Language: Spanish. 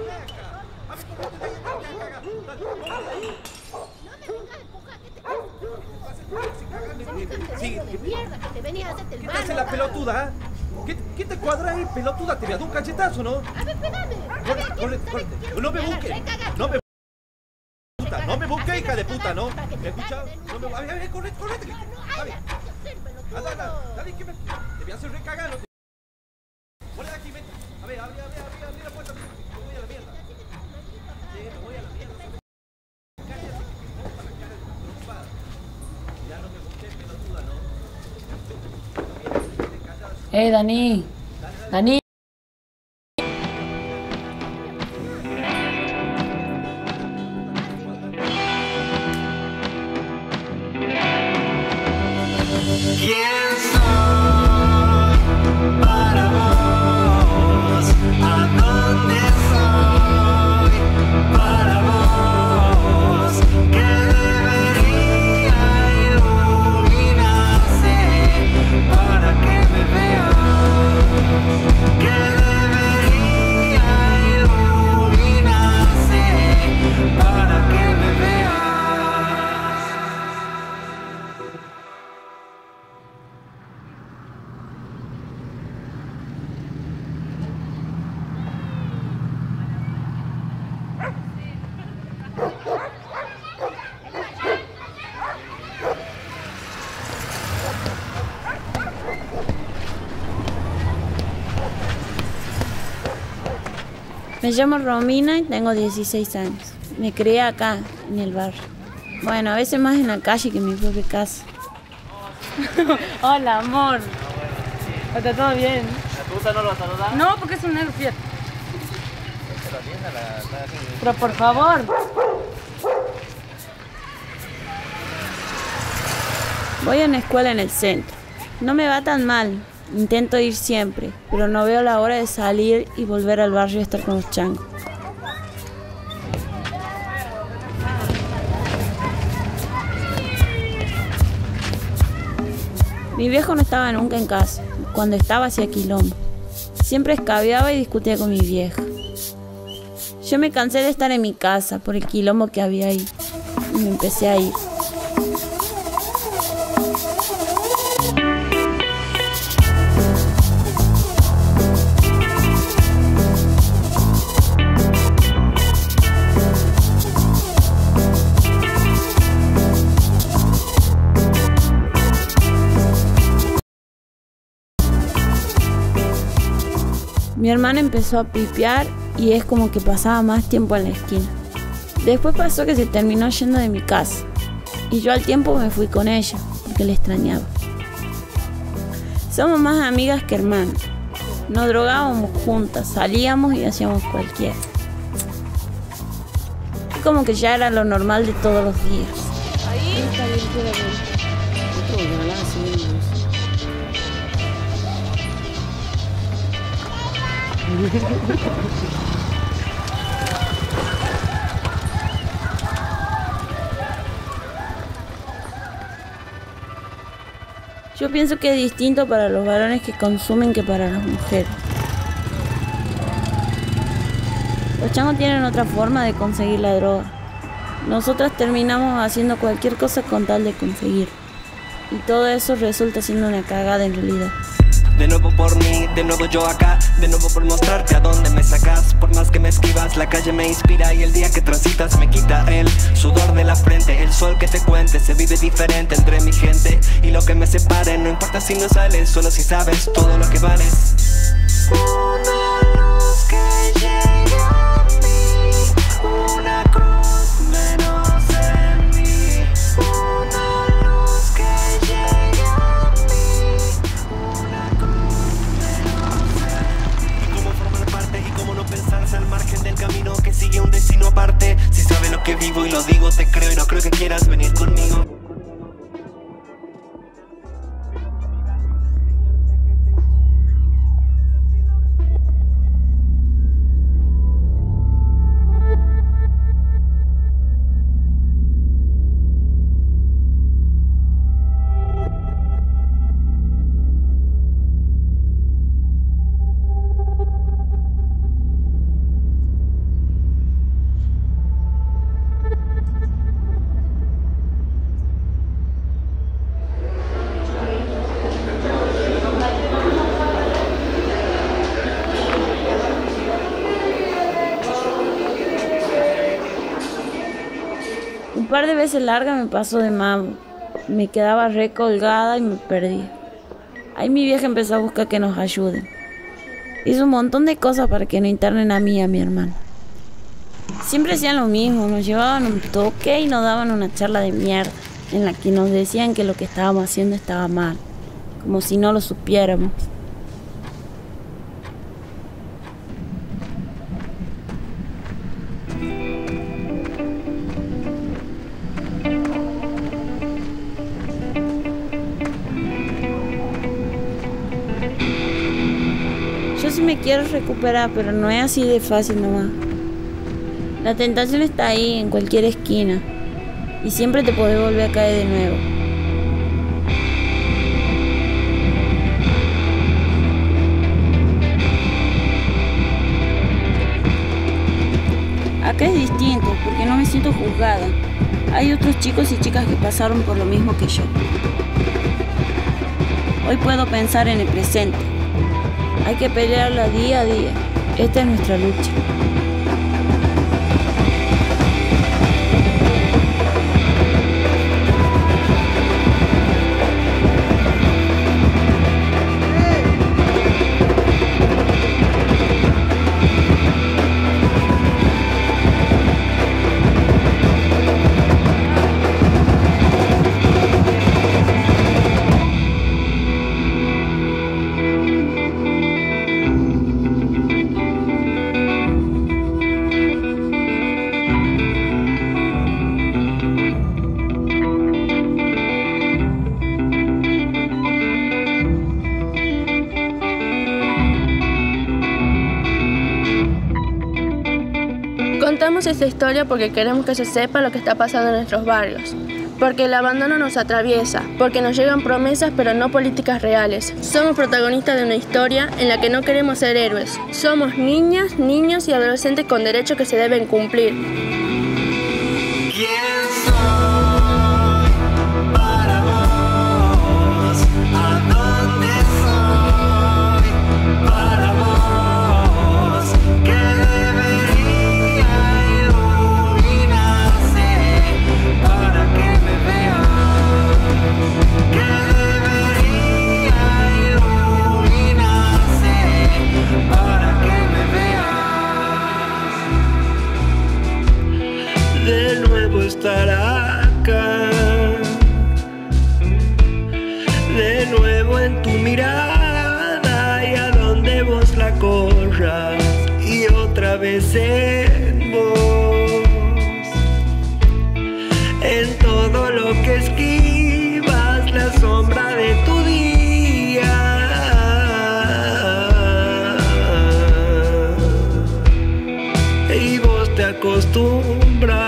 Sí, ¿qué te hace la pelotuda? ¿Qué te cuadra ahí, pelotuda? Te voy a dar un cachetazo, ¿no? A ver, pégame. Corre. No me busques. No me busques, hija de puta, ¿no? ¿Me escuchas? No me... A ver, corre. Dale, que te voy a hacer recagar, ¿no? Corre de aquí, vete. A ver, abre la puerta. Me voy a la mierda. Sí, me voy a la mierda. Cállate, que te rompa la cara de tu trompada. Ya no me busques, pelotuda, ¿no? Dani. ¿Quién soy para vos? ¿A dónde soy para vos? ¿Qué debería iluminarse para que me veas? ¿Qué debería iluminarse para que me veas? Me llamo Romina y tengo 16 años. Me crié acá, en el barrio. Bueno, a veces más en la calle que en mi propia casa. Hola, amor. ¿Está todo bien? ¿La tusa no lo vas a saludar? No, porque es un negro fiel. Pero por favor. Voy a una escuela en el centro. No me va tan mal. Intento ir siempre, pero no veo la hora de salir y volver al barrio y estar con los changos. Mi viejo no estaba nunca en casa. Cuando estaba hacía quilombo. Siempre escabeaba y discutía con mi vieja. Yo me cansé de estar en mi casa por el quilombo que había ahí y me empecé a ir. Mi hermana empezó a pipear y es como que pasaba más tiempo en la esquina. Después pasó que se terminó yendo de mi casa y yo al tiempo me fui con ella porque la extrañaba. Somos más amigas que hermanas. Nos drogábamos juntas, salíamos y hacíamos cualquiera. Como que ya era lo normal de todos los días. Ahí. Yo pienso que es distinto para los varones que consumen que para las mujeres. Los changos tienen otra forma de conseguir la droga. Nosotras terminamos haciendo cualquier cosa con tal de conseguir. Y todo eso resulta siendo una cagada en realidad. De nuevo por mí, de nuevo yo acá, de nuevo por mostrarte a dónde me sacas. Por más que me esquivas, la calle me inspira y el día que transitas me quita el sudor de la frente. El sol que te cuente, se vive diferente entre mi gente y lo que me separe. No importa si no sales, solo si sabes todo lo que vales. Una luz que llegue a mí, una cruz menos en mí. Una luz que llegue a mí, una cruz menos en mí. Y cómo formar parte y cómo no pensarse al margen del camino que sigue un destino aparte. Si sabes lo que vivo y lo digo, te creo y no creo que quieras venir conmigo. Un par de veces larga me pasó de mambo. Me quedaba recolgada y me perdí. Ahí mi vieja empezó a buscar que nos ayuden. Hizo un montón de cosas para que no internen a mí y a mi hermano. Siempre hacían lo mismo, nos llevaban un toque y nos daban una charla de mierda, en la que nos decían que lo que estábamos haciendo estaba mal, como si no lo supiéramos. Yo sí me quiero recuperar, pero no es así de fácil nomás. La tentación está ahí, en cualquier esquina, y siempre te podés volver a caer de nuevo. Acá es distinto, porque no me siento juzgada. Hay otros chicos y chicas que pasaron por lo mismo que yo. Hoy puedo pensar en el presente. Hay que pelearla día a día. Esta es nuestra lucha. Contamos esta historia porque queremos que se sepa lo que está pasando en nuestros barrios. Porque el abandono nos atraviesa, porque nos llegan promesas pero no políticas reales. Somos protagonistas de una historia en la que no queremos ser héroes. Somos niñas, niños y adolescentes con derechos que se deben cumplir. ¿Quién soy para vos? ¿A dónde soy para vos? ¿Qué debería iluminarse para que me veas? ¿Qué debería iluminarse para que me veas? De nuevo estar acá, de nuevo en tu mirada y a donde vos la corras, y otra vez en vos, en todo lo que esquivas la sombra de tu día. Y vos te acostumbras